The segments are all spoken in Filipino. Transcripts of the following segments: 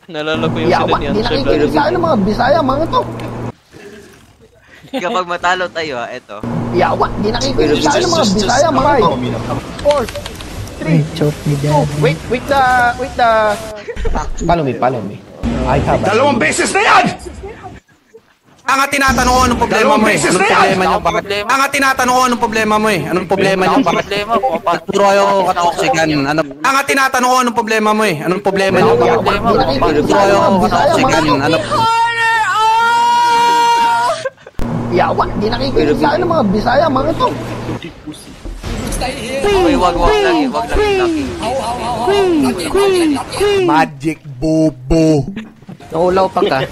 Nalala ko yung sila ni Ansel. Nakikinig sa akin ng mga Bisaya, mga to. Kapag matalo tayo ha, eto. Yawa, di nakikinig sa akin ng mga Bisaya, mga to. 4, 3, 2, wait the... Follow me. I have a... Dalawang beses na yan! Ang tinatanong ko anong problema mo eh. Anong problema niyo? Ang tinatanong ko anong problema mo eh. Anong problema niyo? Puro kayo katoksikan. Ang tinatanong ko anong problema mo eh. Anong problema niyo? Puro kayo katoksikan. Yawa, di nakikinig sa akin ng mga Bisaya, mga to. Uy, wag lang talking. Magic bobo. Naulaw pa ka.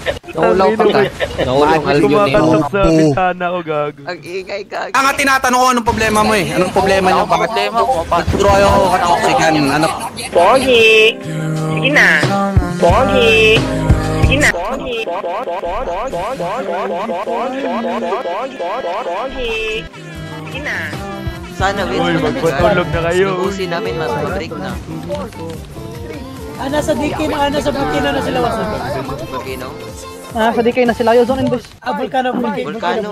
Kumakatok sa bintana ko, gago. Ang ingay ka. Ang tinatanong ko anong problema mo eh. Anong problema niyo? Puro kayo katoksikan. Pogi! Sige na! Pogi! Sige na! Pogi! Sige na! Sana win. Uy, magpatulog na kayo. Ubusin namin, mag-break na. Nasa DK na, nasa Volcano na sila, Wasan. Volcano? Sa DK na sila, yo, zone in boys. Volcano. Volcano.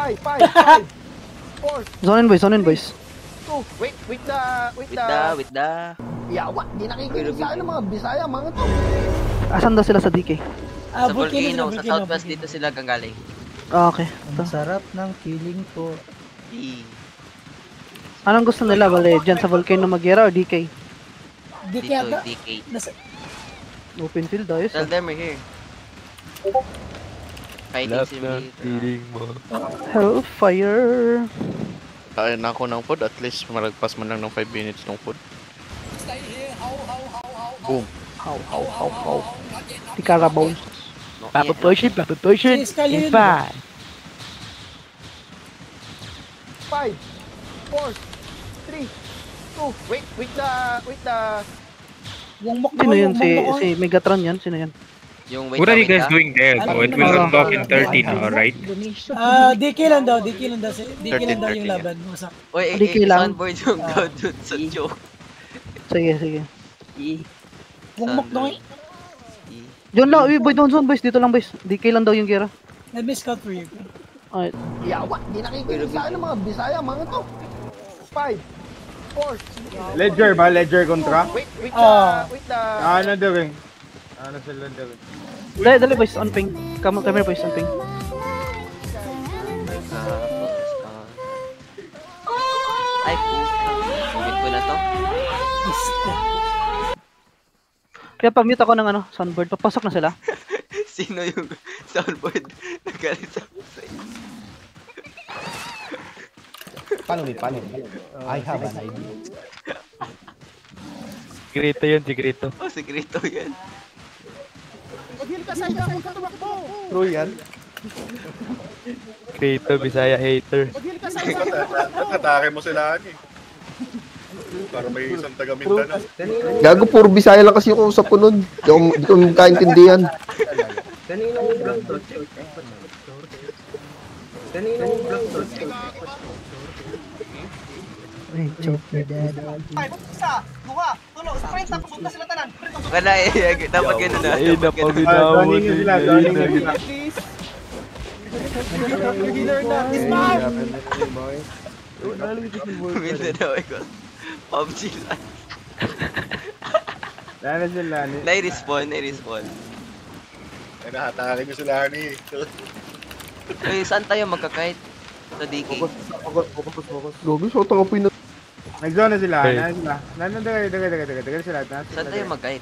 5, 4, Zone in boys. 2, wait the... Yawa, di nakikinig sa akin ng mga Bisaya, mga to. Asan daw sila sa DK? Sa Volcano, sa Southwest dito sila gagaling. Okay. Ang sarap ng feeling ko. Anong gusto nila, bale? Diyan sa Volcano Magyera o DK? Dito, DK. Open field, ayos. Tell them we're here. Fighting Love na simulator. feeling mo. Hellfire. Kain na ako ng food, at least malagpas man lang ng 5 minutes ng food. Boom. How. Di Carabao. Papa push it, in 5. 5, 4, 3, 2, wait the... Sino yun? Si Megatron yan? Sino yan? Yung What are you guys doing there? So it will unlock in 30 now, right? DK lang daw yung laban. Uy, DK lang. sunboard yung go dun sa joke. Sige. Wongmok doon. Diyan lang, boy, doon zone boys, dito lang boys. DK lang daw yung gera. Let me scout for you. Alright. Yawa, di nakikinig sa akin ng mga Bisaya, mga to. 5, 4, Ledger kontra? wait the... Ano doing? Ano sila doing? Dali boys, on ping. Come here boys, on ping. Ay, sumit ko na to. Kaya pag-mute ako ng soundboard, papasok na sila. Sino yung soundboard na galing sa website? Follow me. I have an idea. Sigrito yun, sigrito. Oh, sigrito yan. Mag-heal ka sa huwag ka tumakbo. True yan? Sigrito, Bisaya hater. Mag-heal ka sa Atake mo sila ani. Para may isang taga Mindanao. Gago, puro Bisaya lang kasi yung usap ko nun. Di ko magkaintindihan. Kaninong vlog to? Joke na dad. Wala dapat gano'n na. Ay, napabinawan nila. Mindanao ko. PUBG lang. Nai-respawn. Ay, nahatake nyo sila ani. Uy, saan tayo magkakite? Sa DK. Focus. Gogo, so tanga po yun. Nag-zone na sila. Dagal sila. Saan tayo mag-kite?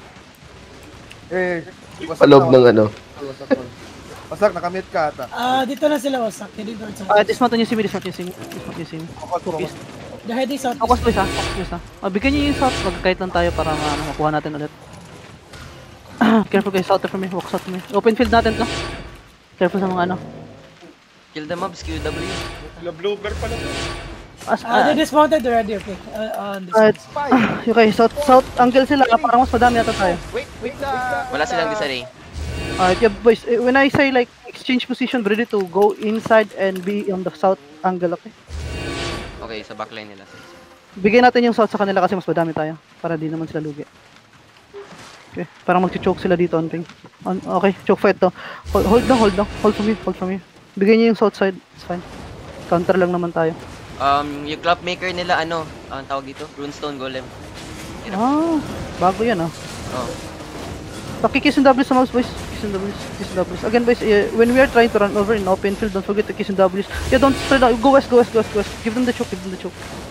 Paloob ng Wasak, nakamute ka ata. Dito na sila, Wasak. Dismount nyo si Simi. The heading south. Focus boys ha. Bigyan nyo yung south. Magkakite lang tayo para makuha natin ulit. Careful guys, south from me. Walk south from me. Open field natin to. Careful sa mga Kill the mobs, QW. Blooper pala to. They dismounted already, okay. Okay, south angle sila. Parang mas madami yata tayo. Wala silang disarray. Alright, yeah, boys. When I say like exchange position, ready to go inside and be on the south angle, okay? Okay, sa backline nila. Bigyan natin yung south sa kanila kasi mas madami tayo. Para di naman sila lugi. Okay, parang mag-choke sila dito on ping. Okay, choke fight to. Hold lang. Hold from me. Bigyan niyo yung south side. It's fine. Counter lang naman tayo. Yung clockmaker nila, ano, ang tawag dito? Runestone Golem. Bago yan Oh. Kiss and W sa mouse, boys. Kiss and W's. Again, boys, when we are trying to run over in open field, don't forget to kiss and W's. Yeah, don't spread out. Go west. Give them the choke. Give them the choke,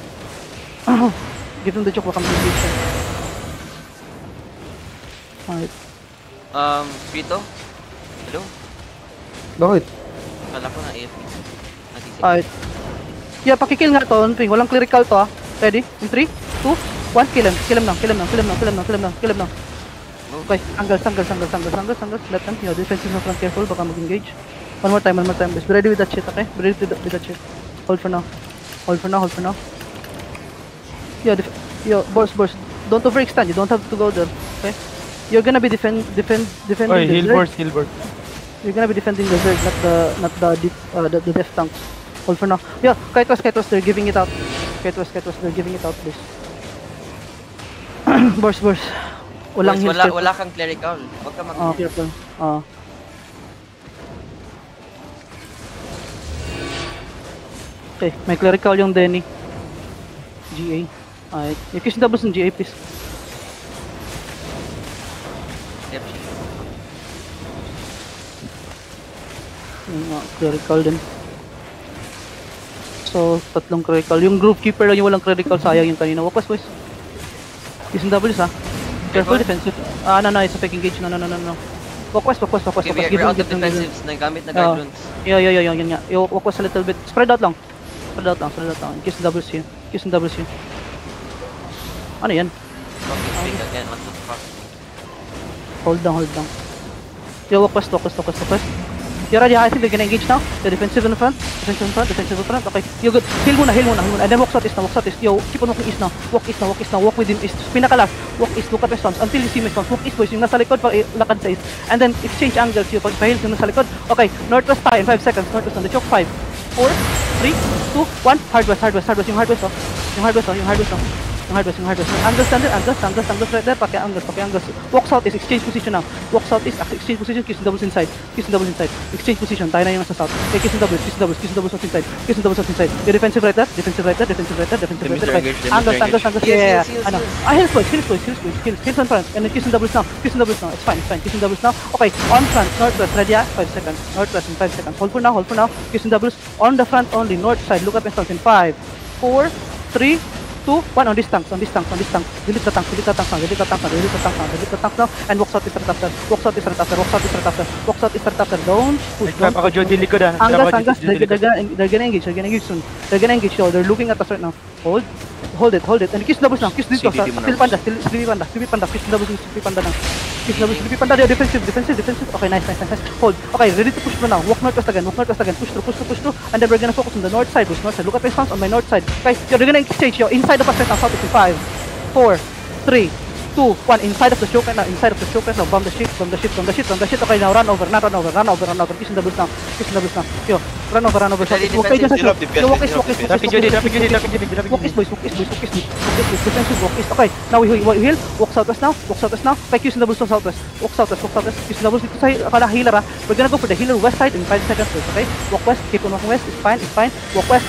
baka mag-engage siya. Alright. Vito? Hello? Bakit? Kala ko na AFK. Alright. Yeah, pakikill nga to, Ping. Walang clerical to, Ready? In 3, 2, 1, kill him now. Okay, angles. Let them, defensive na front, careful, baka mag-engage. One more time, boys. Be ready with that shit, okay? Be ready with that shit. Hold for now. Yeah, boss. Don't overextend, you don't have to go there, okay? You're gonna be defending Oy, the Hillboard. You're gonna be defending the Zerg, not the death tanks. Hold for now. Yeah, Kaitos, they're giving it out. Kaitos, they're giving it out, please. Burst. Walang Boys, heal. wala kang clerical. Huwag ka mag- Careful. Okay, may clerical yung Denny. GA. Alright. You kiss doubles ng GA, please. Yep. Yung clerical din. So, tatlong clerical. Yung group keeper lang yung walang clerical, sayang yung kanina. Walk west, boys. Kiss and doubles, ha? Careful defensive. No, it's a fake engage. No. Walk west. Okay, we're out of defensives. Nagamit na guard runes. Yeah, yun nga. Walk west a little bit. Spread out lang. Kiss and doubles here. Ano yan? Okay, speak again. What the fuck? Hold down. Yo, walk west. You're ready, I think they're gonna engage now. The defensive in front. Okay, you're good. Heal muna. And then walk south east. Yo, keep on walking east now. Walk within east. Pinaka last. Walk east, look at my stones. Until you see my stones. Walk east, boys. Yung nasa likod, lakad sa east. And then, exchange angles. Yung pag-heal yung nasa likod. Okay, northwest tayo in 5 seconds. Northwest on the choke. 5, 4, 3, 2, 1. Hard west. Yung hard west. Angles right there, pake angles. Walk south is exchange position now. Exchange position, kiss and doubles inside. Exchange position, tayo na yung nasa south. Okay, kiss and doubles south inside. You're defensive right there. Okay, angles, yeah. Heals boys. Heals on front, and then kiss and doubles now. It's fine, kiss and doubles now. Okay, on front, northwest, ready, 5 seconds. Northwest in 5 seconds. Hold for now. Kiss and doubles on the front only, north side. Look at my stones in 5, 4, 3, 2, 1 on this tank. Delete the tank now. And walk south is right after. Don't push. Trap ako Jody likod ah. Angas. They're gonna engage soon. Yo, they're looking at us right now. Hold it. And kiss doubles now. Kiss dito. Still panda. Kiss doubles now. They're defensive. Okay, nice. Hold. Okay, ready to push through now. Walk northwest again. Push through. And then we're gonna focus on the north side. Look at my stance on my north side. Guys, they're gonna exchange. Yo, inside of us right now. South is 5, 4, 3, 2, 1. Inside of the choke right now. Bomb the ship. Okay, now run over. Kiss and doubles now. Yo, run over. Okay, just yo, walk east. Walk east, boys. Okay, now we heal. Walk southwest now. Okay, kiss and doubles to southwest. Walk southwest. Kiss and doubles dito sa healer. We're gonna go for the healer west side in 5 seconds. Okay, walk west. Keep on walking west. It's fine. Walk west.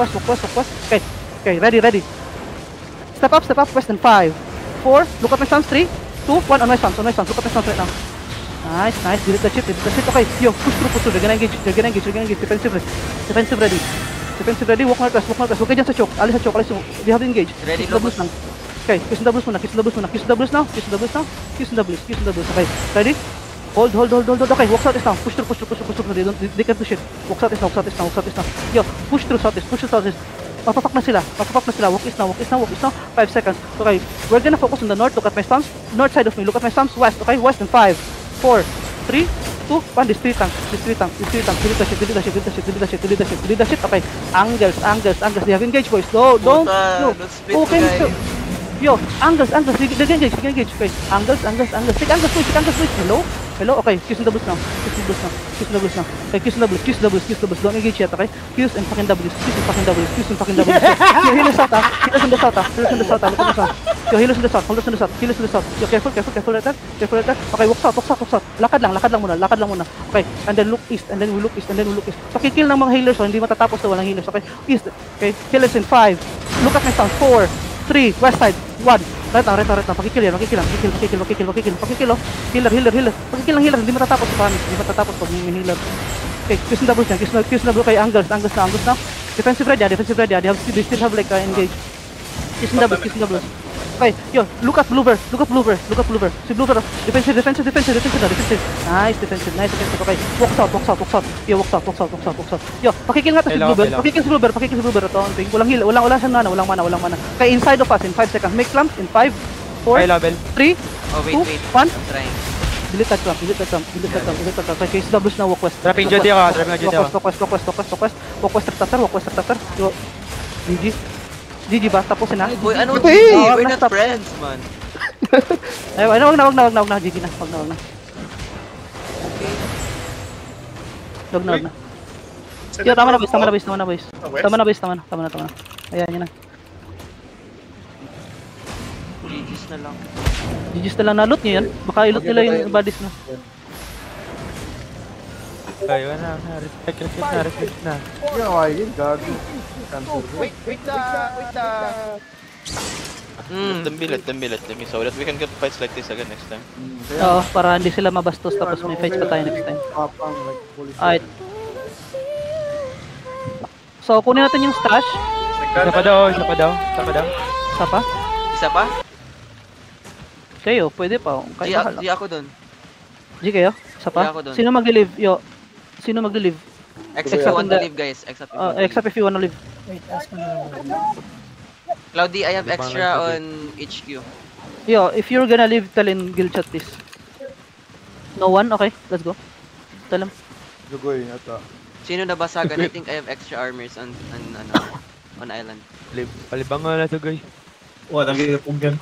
Okay, ready. Step up, west in 5, 4, look at my stance, 3, 2, 1, on my stance, look at my stance right now. Nice, delete the chip, okay, yo, push through, they're gonna engage, defensive ready, walk northwest, okay dyan sa choke, alis sa choke, we have to engage. Ready, doubles lang. Okay, kiss and doubles muna, kiss and doubles now, okay, ready? Hold, okay, walk south is now, push through, they can push it, walk south is now, yo, push through south is, Papapak na sila. Walk east now. 5 seconds. Okay, we're gonna focus on the north. Look at my stance. North side of me. Look at my stance. West. Okay, west in 5, 4, 3, 2, 1. These three tanks. Delete the shit. Okay, angles. They have engaged, boys. Don't. Okay, yo, angles. They engage. Okay, angles. Take angles, please. Hello. Hello? Okay, Qs and Ws now. Qs and Ws now. Qs and Ws now. Okay, Qs and Ws, Qs and Ws, Qs and Ws. Don't engage yet, okay? Qs and fucking Ws, Qs and fucking Ws, Qs and fucking Ws. Healers out, healers in the south, healers in the south, look in the south. Yo, healers in the south, healers in the south, healers in the south. Yo, careful right there. Careful right there. Okay, walk south. Lakad lang muna. Okay, and then look east, and then we look east. Pakikill ng mga healers, hindi matatapos na walang healers, okay? East, okay? Healers in 5. Look at my sound. 4, 3, west side, 1. Right now. Pakikill yan. Pakikill, oh. Healer. Pakikill ng healer, hindi matatapos pag may healer. Okay, Qs and Ws yan. Qs and W kay Angles na. Defensive ready. They still have like engage. Qs and Ws. Okay, yo, look at Bluebird. Si Bluebird, defensive. Nice defensive. Okay, walk south. Yo, walk south. Yo, pakikill nga to si Bluebird. Pakikill si Bluebird. Ito, anting. Walang siyang mana. Okay, inside of us in 5 seconds. Make clamps in 5, 4, 3, 2, 1. I'm trying. Delete that trap. Okay, Qs Ws na walk west. Trapping duty ako. Walk west after. Yo, GG ba? Tapusin na? Uy, ano? We're not friends, man. Ay, wag na. GG na. Wag na. Wag na. Yo, tama na boys. Tama na. Ayan, yun na. GG's na lang. Na-loot nyo yan. Baka i-loot nila yung bodies na. Ay, wala na. Respect na. Yun, gago. Wait the... Dambilit. So that we can get fights like this again next time. Oo, para hindi sila mabastos tapos may fights pa tayo next time. Alright. So, kunin natin yung stash. Isa pa daw. Isa pa? Kayo, pwede pa. Di ako dun. G kayo? Isa pa? Sino mag-live? Yo, sino mag-live? Except if you want to leave, guys. Except if you wanna leave. Wait, ask mo na lang. Cloudy, I have extra on HQ. Yo, if you're gonna leave, tell in guild chat please. No one? Okay, let's go. Tell him. Lugoy, ata. Sino nabasagan? I think I have extra armors on island. Palibang nga na to, guys. Nagigipong yan.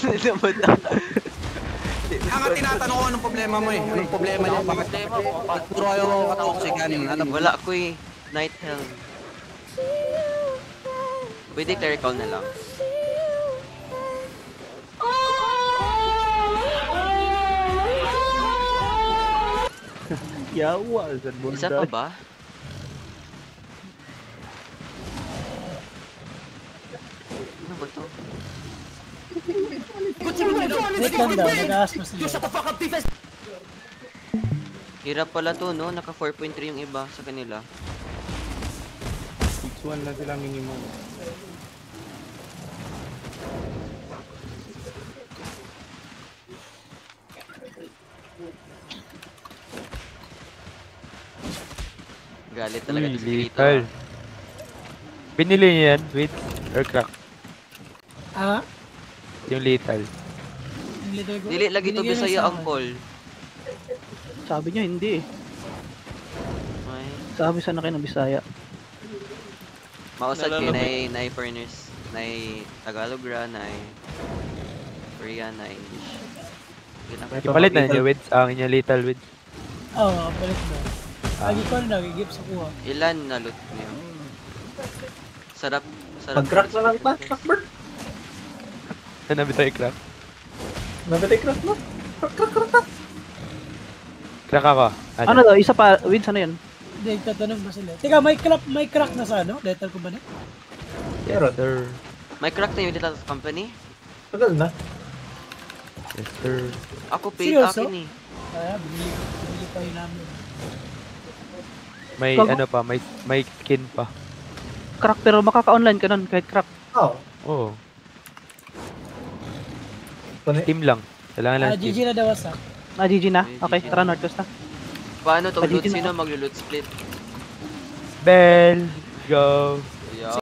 Ang tinatanong ko anong problema mo eh. Anong problema niyo? Bakit puro ayaw katoxican? Wala ko eh. Night Helm. Pwede clerical na lang. Yawa, isa pa ba? Ano ba to? Wait lang daw, nag-aas mo sila. Hirap pala to, no? Naka 4.3 yung iba sa kanila. 6-1 na sila minimum. Galit talaga to si Kirito. Binili niya yan with aircraft. Yung lethal. Dili lagi to Bisaya ang call. Sabi niya hindi eh. Sabi sana kayo ng Bisaya. Mausad kayo na foreigners. Na Tagalog ra, na Korean, na English. Ipalit na niya with ang inyong lethal with. Oo, palit na. Lagi ko na nagigip sa kuha. Ilan na loot niyo? Sarap. Mag-crack na lang ba? Crackbird? Nabitay crack. Crack na? Crack. Crack ako. Ano daw? Isa pa, wins ano yan? Hindi, tatanong ba sila? Teka, may crack na sa ano? Lethal Company? Yes, sir. May crack na yung Lethal Company? Tagal na. Yes, sir. Ako paid akin eh. Kaya, binili pa yun namin. May ano pa, may skin pa. Crack pero makaka-online ka nun kahit crack. Oo. Team lang. Kailangan lang GG team. na daw sa. GG na? Okay, tara Northwest na. Paano to loot? Sino maglo-loot split? Bell, go.